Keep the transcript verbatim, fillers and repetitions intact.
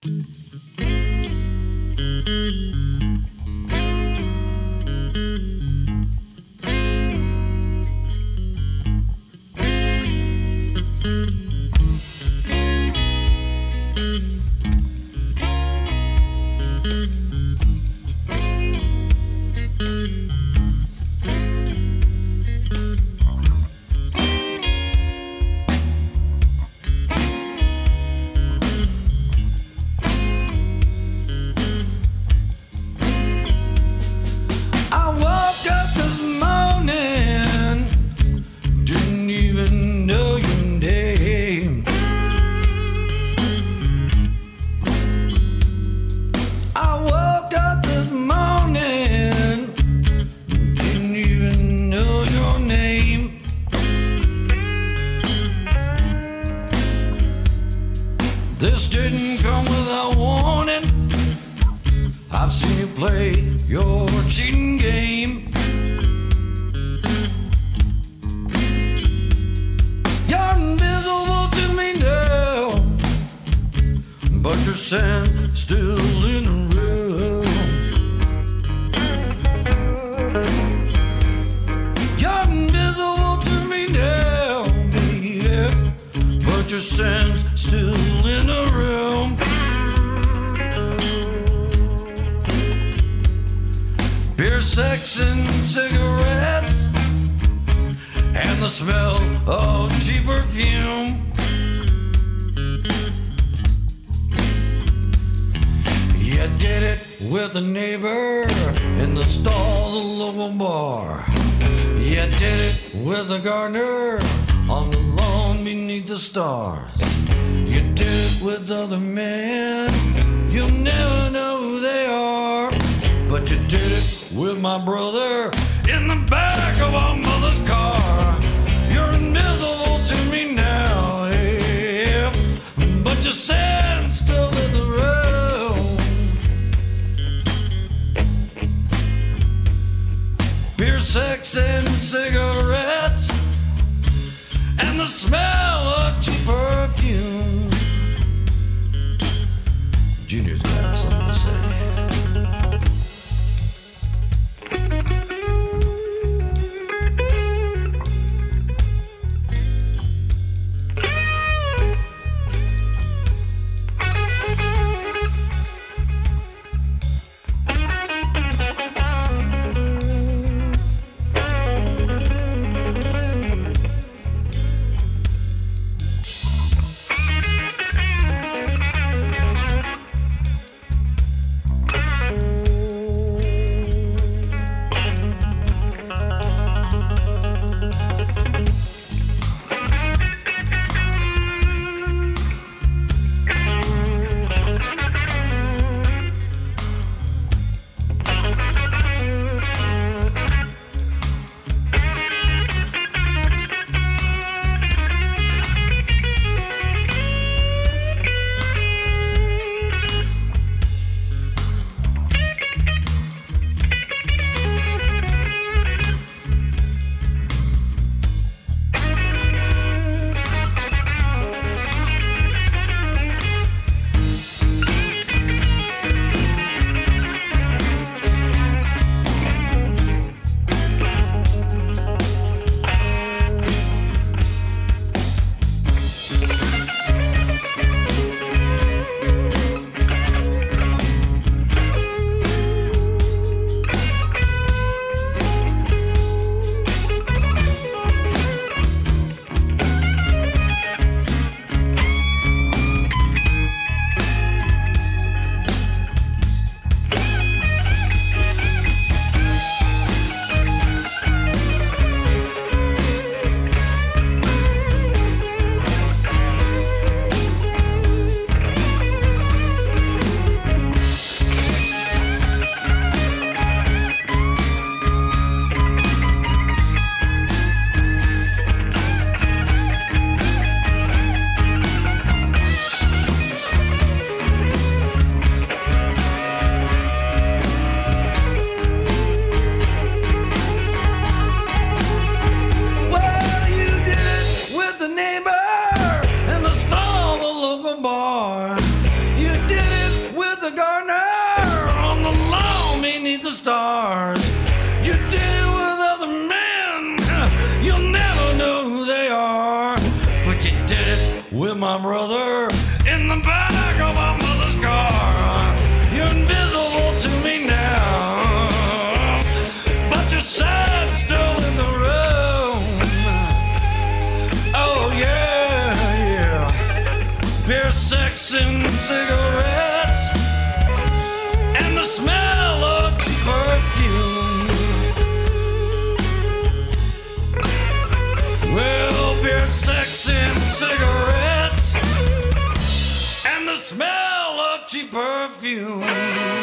This didn't come without warning. I've seen you play your cheating game. You're invisible to me now, but your sand still in the room. You're invisible to me now, baby, but your sand's still in the room. Beer, sex, and cigarettes, and the smell of cheap perfume. You did it with a neighbor in the stall of the local bar. You did it with a gardener on the lawn beneath the stars. You did it with other men, you'll never know who they are. But you did it with my brother in the back of our mother's car. You're invisible to me now, yeah, but your sand's still in the room. Beer, sex, and cigarettes, and the smell of cheap perfume. Junior's got something to say. in the back of my mother's car. You're invisible to me now, but you're sad still in the room. Oh yeah, yeah. Beer, sex, and cigarettes, and the smell of cheap perfume. Well, beer, sex, and cigarettes, and the smell of cheap perfume.